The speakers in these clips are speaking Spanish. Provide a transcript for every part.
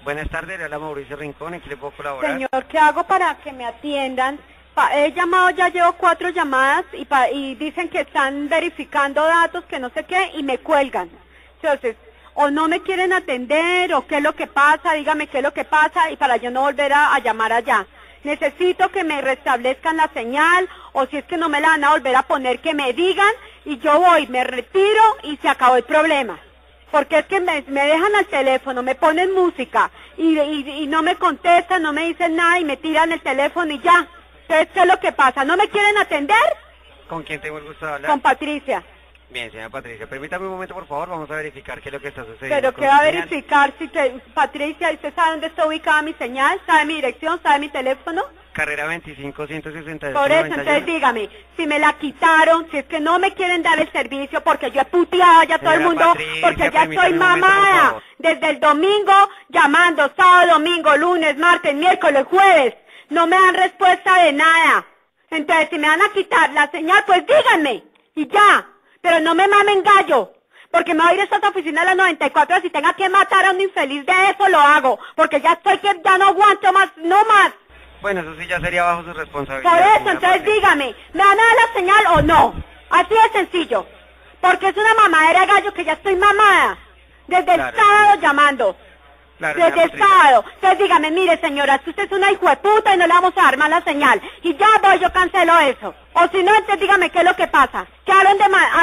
Buenas tardes, le habla Mauricio Rincón, ¿en qué le puedo colaborar? Señor, ¿qué hago para que me atiendan? He llamado, ya llevo 4 llamadas y dicen que están verificando datos, que no sé qué, y me cuelgan. Entonces, o no me quieren atender, o qué es lo que pasa, dígame qué es lo que pasa, y para yo no volver a llamar allá. Necesito que me restablezcan la señal, o si es que no me la van a volver a poner, que me digan, y yo voy, me retiro, y se acabó el problema. Porque es que me dejan al teléfono, me ponen música, y no me contestan, no me dicen nada, y me tiran el teléfono y ya. Entonces, ¿qué es lo que pasa? ¿No me quieren atender? ¿Con quién tengo el gusto de hablar? Con Patricia. Bien, señora Patricia, permítame un momento, por favor, vamos a verificar qué es lo que está sucediendo. Pero con ¿qué su va a señal. verificar? Patricia, ¿usted sabe dónde está ubicada mi señal? ¿Sabe mi dirección? ¿Sabe mi teléfono? Carrera 25, 168, Por eso, 91. entonces dígame, si me la quitaron, si es que no me quieren dar el servicio, porque yo he puteado ya a todo el Señora mundo, Patricia, porque ya estoy permítame un momento, por mamada. favor. Desde el domingo, llamando, sábado, domingo, lunes, martes, miércoles, jueves, no me dan respuesta de nada. Entonces, si me van a quitar la señal, pues díganme, y ya, pero no me mamen gallo. Porque me voy a ir a esta oficina a las 94, si tenga que matar a un infeliz de eso, lo hago. Porque ya estoy que ya no aguanto más, no más. Bueno, eso sí ya sería bajo su responsabilidad. Por eso, señora entonces Patricia. dígame, ¿me van a dar la señal o no? Así de sencillo. Porque es una mamadera de gallo que ya estoy mamada. Desde el Claro, sábado sí. llamando. Claro, Desde señora el Patricia. sábado. Entonces dígame, mire señora, es que usted es una hijueputa y no le vamos a dar más la señal. Y ya voy, yo cancelo eso. O si no, entonces dígame qué es lo que pasa. Quedaron de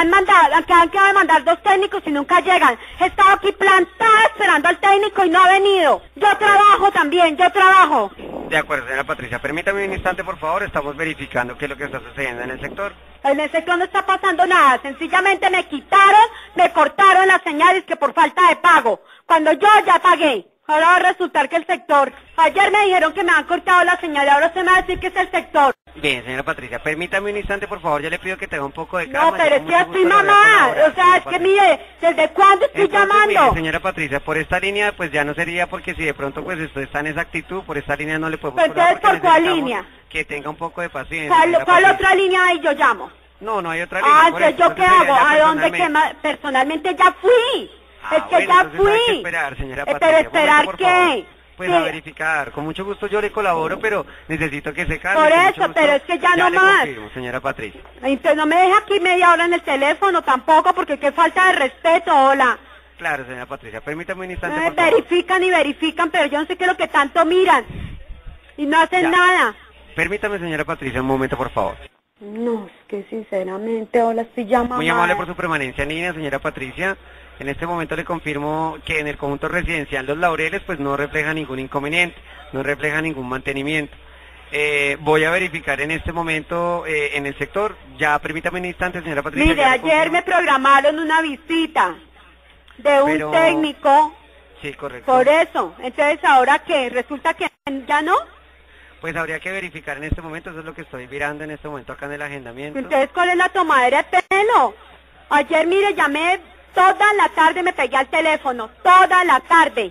han quedado de mandar 2 técnicos y nunca llegan. He estado aquí plantada esperando al técnico y no ha venido. Yo trabajo también, yo trabajo. De acuerdo, señora Patricia, permítame un instante, por favor, estamos verificando qué es lo que está sucediendo en el sector. En el sector no está pasando nada, sencillamente me quitaron, me cortaron las señales que por falta de pago, cuando yo ya pagué. Ahora va a resultar que el sector, ayer me dijeron que me han cortado la señal, ahora se me va a decir que es el sector. Bien, señora Patricia, permítame un instante, por favor, ya le pido que tenga un poco de calma. No, pero yo es con que mucho estoy gusto le voy a mamá, colaborar, o sea, señora es que Patricia. mire, ¿desde cuándo estoy Entonces, llamando? mire, señora Patricia, por esta línea, pues ya no sería porque si de pronto pues usted está en esa actitud, por esta línea no le podemos Pero colaborar entonces, porque ¿por cuál necesitamos línea? que tenga un poco de paciencia. ¿Cuál señora cuál Patricia. otra línea hay yo llamo? No, no hay otra línea. Ah, por entonces eso, ¿yo qué sería hago? ya ¿A dónde personalmente. personalmente ya fui? Ah, Es que bueno, ya entonces hay que fui. esperar, señora Pero Patricia. esperar Un momento, por favor. qué? Pues Sí. a verificar. Con mucho gusto yo le colaboro, pero necesito que se calme. Por con eso, mucho gusto. pero es que ya no le más. confirmo, señora Patricia. Entonces no me deja aquí media hora en el teléfono tampoco, porque qué falta de respeto, hola. Claro, señora Patricia, permítame un No instante, me por favor. verifican y verifican, pero yo no sé qué es lo que tanto miran. Y no hacen Ya. nada. Permítame, señora Patricia, un momento, por favor. No, es que sinceramente, hola, estoy llamando. Muy amable por su permanencia en línea, señora Patricia. En este momento le confirmo que en el conjunto residencial Los Laureles pues no refleja ningún inconveniente, no refleja ningún mantenimiento. Voy a verificar en este momento en el sector. Ya permítame un instante, señora Patricia. Mire, ya le ayer confirmo. me programaron una visita de un Pero- técnico, Sí, correcto. por eso. Entonces, ¿ahora qué? ¿Resulta que ya no? Pues habría que verificar en este momento, eso es lo que estoy mirando en este momento acá en el agendamiento. Entonces, ¿cuál es la tomadera de pelo? Ayer, mire, llamé toda la tarde, me pegué al teléfono, toda la tarde.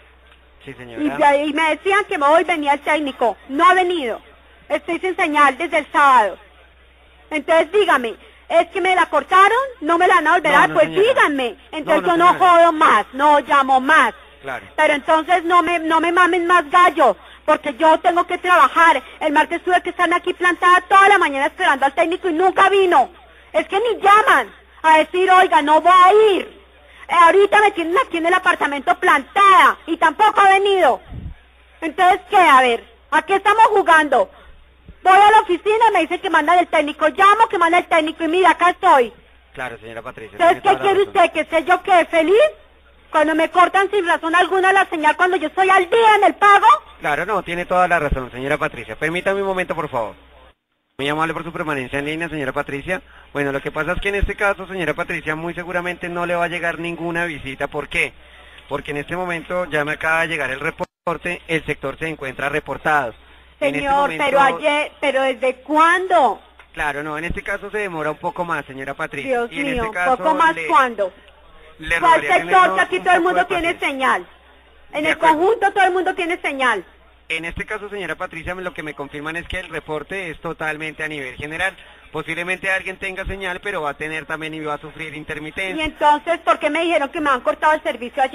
Sí, señora. Y me decían que hoy venía el técnico. No ha venido. Estoy sin señal desde el sábado. Entonces, dígame, ¿es que me la cortaron? ¿No me la van a volver a dar? No, Pues señora. díganme. Entonces No, yo no señora. jodo más, no llamo más. Claro. Pero entonces no me mamen más gallo, porque yo tengo que trabajar. El martes tuve que estar aquí plantada toda la mañana esperando al técnico y nunca vino. Es que ni llaman a decir, oiga, no voy a ir. Ahorita me tienen aquí en el apartamento plantada y tampoco ha venido. Entonces, ¿qué? A ver, ¿a qué estamos jugando? Voy a la oficina y me dicen que mandan el técnico. Llamo que manda el técnico y mira, acá estoy. Claro, señora Patricia. Entonces, tiene ¿qué toda la quiere razón. usted? ¿Que sé yo qué? ¿Feliz? Cuando me cortan sin razón alguna la señal cuando yo estoy al día en el pago. Claro, no, tiene toda la razón, señora Patricia. Permítame un momento, por favor. Muy amable por su permanencia en línea, señora Patricia. Bueno, lo que pasa es que en este caso, señora Patricia, muy seguramente no le va a llegar ninguna visita. ¿Por qué? Porque en este momento ya me acaba de llegar el reporte, el sector se encuentra reportado. En este Señor, momento- pero ayer, pero ¿desde cuándo? Claro, no, en este caso se demora un poco más, señora Patricia. Dios Y en mío, este caso poco más le- cuándo. le ¿Cuál rogaría sector? tenernos Que aquí un todo el poco mundo de tiene paciencia. señal. En De el acuerdo. conjunto todo el mundo tiene señal. En este caso, señora Patricia, lo que me confirman es que el reporte es totalmente a nivel general. Posiblemente alguien tenga señal, pero va a tener también y va a sufrir Y intermitencia. entonces, ¿por qué me dijeron que me han cortado el servicio ayer?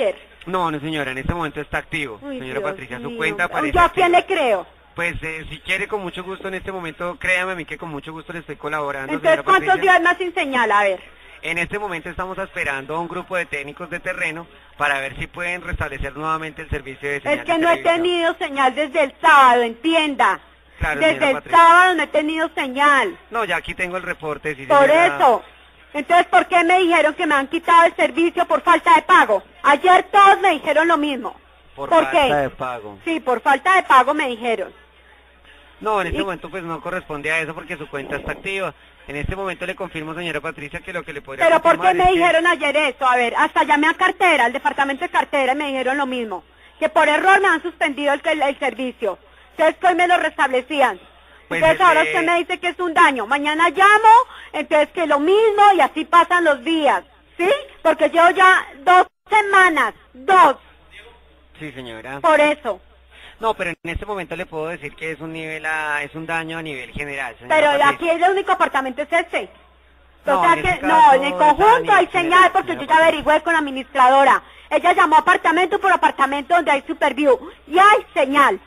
No, no señora, en este momento está activo. Uy, Señora Dios Patricia, su mío. cuenta aparece ¿Yo a quién activa. le creo? Pues si quiere con mucho gusto en este momento, créame a mí que con mucho gusto le estoy colaborando, Entonces, señora ¿cuántos Patricia. días más sin señal? A ver. En este momento estamos esperando a un grupo de técnicos de terreno para ver si pueden restablecer nuevamente el servicio de señal Es que de no he televisión. tenido señal desde el sábado, entienda. Claro, Desde señora el Patricia. sábado no he tenido señal. No, ya aquí tengo el reporte, sí, Por señora. eso. Entonces, ¿por qué me dijeron que me han quitado el servicio por falta de pago? Ayer todos me dijeron lo mismo. Por ¿Por falta qué? de pago. Sí, por falta de pago me dijeron. No, en este Y- momento pues no corresponde a eso porque su cuenta está activa. En este momento le confirmo, señora Patricia, que lo que le podría Pero ¿por qué confirmar me es que- dijeron ayer eso? A ver, hasta llamé a cartera, al departamento de cartera, y me dijeron lo mismo. Que por error me han suspendido el servicio. Entonces que hoy me lo restablecían. Pues Entonces ahora ese- usted me dice que es un daño. Mañana llamo, entonces que lo mismo y así pasan los días. ¿Sí? Porque llevo ya 2 semanas. 2. Sí, señora. Por eso. No, pero en este momento le puedo decir que es un es un daño a nivel general, señora Pero Patricia. aquí el único apartamento es este. No, O sea en que, este no, caso en el está a conjunto nivel hay general, señal porque yo señora ya Patricia. averigüé con la administradora. Ella llamó apartamento por apartamento donde hay Superview y hay señal.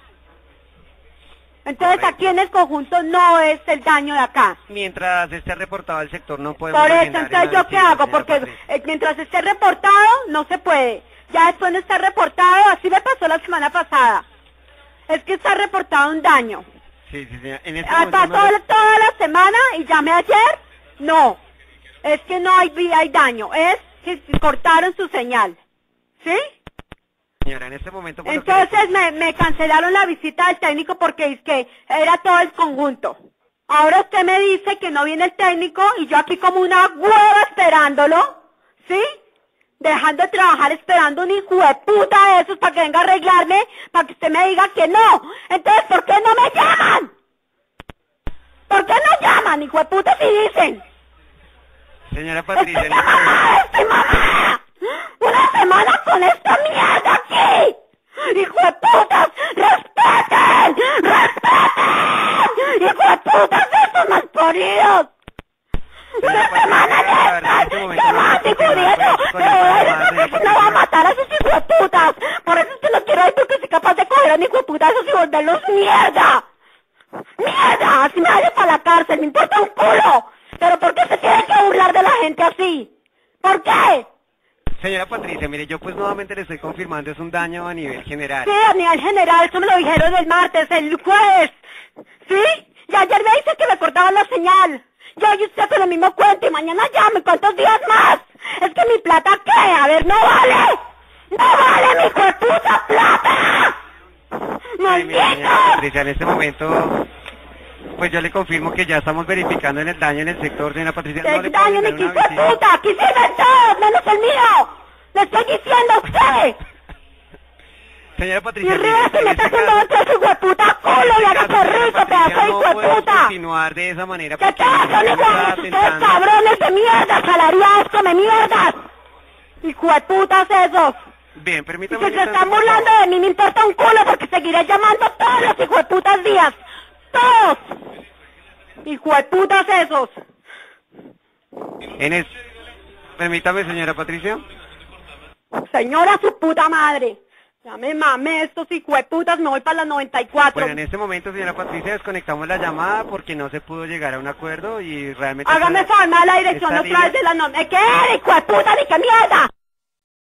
Entonces Correcto. aquí en el conjunto no es el daño de acá. Mientras esté reportado al sector no podemos Por eso, agendar entonces el yo qué aviso, hago, señora porque Patricia. mientras esté reportado no se puede. Ya después no está reportado, así me pasó la semana pasada. Es que está reportado un daño. Sí, sí, señora. En este Pasó momento no le- toda la semana y llamé ayer. No, es que no hay daño, es que cortaron su señal. ¿Sí? Señora, en este momento... por lo que Entonces me cancelaron la visita del técnico porque es que era todo el conjunto. Ahora usted me dice que no viene el técnico y yo aquí como una hueva esperándolo, ¿sí? Dejando de trabajar esperando un hijo de puta de esos para que venga a arreglarme, para que usted me diga que no. Entonces, ¿por qué no me llaman? ¿Por qué no llaman, hijo de puta, si dicen? Señora Patricia, ¡Estoy mamada, estoy mamada! ¡Una semana con esta mierda aquí! ¡Hijo de putas! ¡Respeten! ¡Respeten! ¡Hijo de putas de estos malparidos! ¡Una semana de estas! ¡Qué más, hijo de eso! ¡No va a matar a esos hijos de putas! Por eso es que los quiero ahí porque soy capaz de coger a un hijo de puta de esos y volverlos mierda. ¡Mierda! Así me vaya para la cárcel, me importa un culo. ¿Pero por qué se tiene que burlar de la gente así? ¿Por qué? Señora Patricia, mire, yo pues nuevamente le estoy confirmando, es un daño a nivel general. Sí, a nivel general, eso me lo dijeron el martes, el jueves. ¿Sí? Y ayer me dice que me cortaban la señal. Yo y usted con el mismo cuento y mañana llame, ¿cuántos días más? Es que mi plata, ¿qué? A ver, no vale. ¡No vale mi hijo de puta plata! Ay, mire, señora ¡Maldito! Patricia, en este momento, pues yo le confirmo que ya estamos verificando en el daño en el sector, señora Patricia. No ¡Qué le puedo daño, mi brindar hijo una de visita. puta! ¡Aquí sirven todos, menos el mío! ¡Le estoy diciendo a usted! Señora Y Patricia, ríe mire, que en me este está haciendo caso, otro hijo de puta culo y hágase señora rico, Patricia, pedazo de hijo no de podemos puta! continuar de esa manera ¿Qué porque te hacen, estamos hijo de atentando. cabrones de mierda, salariados, come mierdas! ¡Hijo de putas esos! Bien, Y permítame si un se instante, están por favor. burlando de mí, me importa un culo porque seguiré llamando todos los hijo de putas días. ¡Todos! ¡Hijo de putas esos! Permítame, señora Patricia. Señora su puta madre. Ya me mamé estos hijo de putas, me voy para las 94. Bueno, en este momento, señora Patricia, desconectamos la llamada porque no se pudo llegar a un acuerdo y realmente... Hágame esta- favor, me da la dirección esta otra vez línea- de la ¿Qué? ¡Hijo de puta, ni qué mierda!